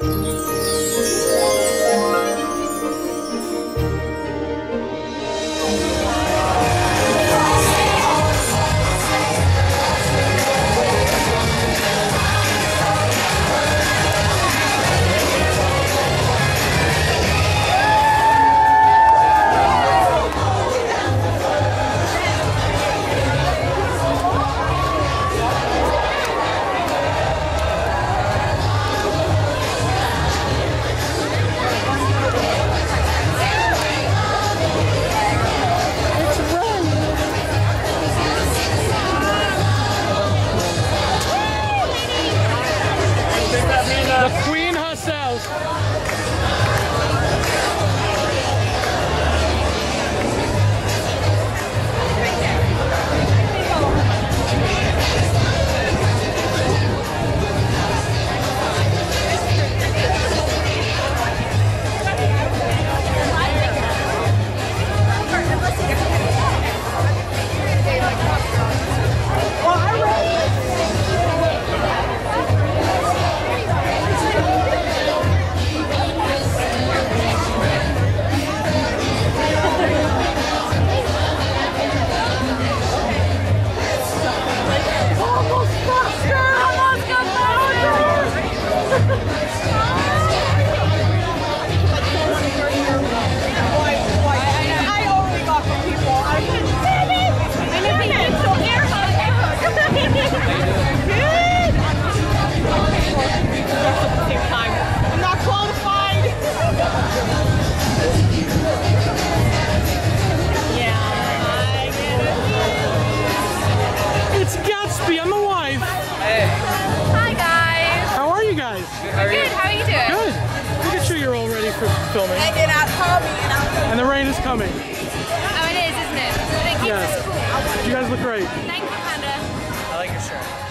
Filming. And the rain is coming. Oh, it is, isn't it? But it keeps us cool. You guys look great. Thank you, Panda. I like your shirt.